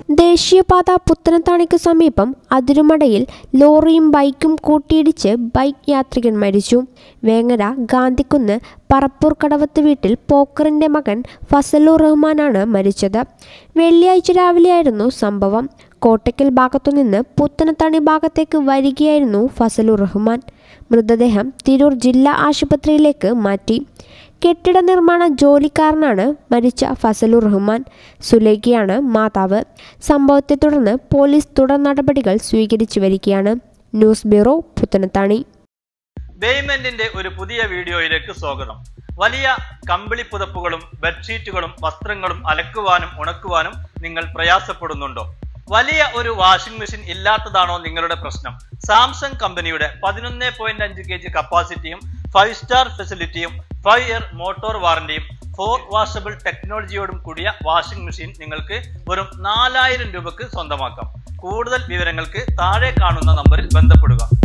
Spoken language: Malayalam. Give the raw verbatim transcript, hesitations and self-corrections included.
ദേശീയപാത പുത്തനത്താണിക്ക് സമീപം അതിരുമടയിൽ ലോറിയും ബൈക്കും കൂട്ടിയിടിച്ച് ബൈക്ക് യാത്രികൻ മരിച്ചു. വേങ്ങര ഗാന്ധിക്കുന്ന് പറപ്പൂർ കടവത്ത് വീട്ടിൽ പോക്കറിന്റെ മകൻ ഫസലുർ റഹ്മാനാണ് മരിച്ചത്. വെള്ളിയാഴ്ച രാവിലെയായിരുന്നു സംഭവം. കോട്ടയ്ക്കൽ ഭാഗത്തുനിന്ന് പുത്തനത്താണി ഭാഗത്തേക്ക് വരികയായിരുന്നു ഫസലുർ റഹ്മാൻ. മൃതദേഹം തിരൂർ ജില്ലാ ആശുപത്രിയിലേക്ക് മാറ്റി. കെട്ടിട നിർമ്മാണ ജോലിക്കാരനാണ് മരിച്ച ഫസലുർ റഹ്മാൻ. സുലൈഖയാണ് മാതാവ്. സംഭവത്തെ തുടർന്ന് പോലീസ് തുടർ നടപടികൾ സ്വീകരിച്ചു വരികയാണ്. News bureau, Puthanathani. ബേയ്മെന്റിന്റെ ഒരു പുതിയ വീഡിയോയിലേക്ക് സ്വാഗതം. വലിയ കമ്പിളി പുതപ്പുകളും ബെഡ്ഷീറ്റുകളും വസ്ത്രങ്ങളും അലക്കുവാനും ഉണക്കുവാനും നിങ്ങൾ പ്രയാസപ്പെടുന്നുണ്ടോ? വലിയ ഒരു വാഷിംഗ് മെഷീൻ ഇല്ലാത്തതാണോ നിങ്ങളുടെ പ്രശ്നം? സാംസങ് കമ്പനിയുടെ പതിനൊന്ന് പോയിന്റ് അഞ്ച് കെ ജി കപ്പാസിറ്റിയും ഫൈവ് സ്റ്റാർ ഫെസിലിറ്റിയും ഫൈവ് ഇയർ മോട്ടോർ വാറന്റിയും ഫോർ വാഷബിൾ ടെക്നോളജിയോടും കൂടിയ വാഷിംഗ് മെഷീൻ നിങ്ങൾക്ക് വെറും നാലായിരം രൂപക്ക് സ്വന്തമാക്കാം. കൂടുതൽ വിവരങ്ങൾക്ക് താഴെ കാണുന്ന നമ്പറിൽ ബന്ധപ്പെടുക.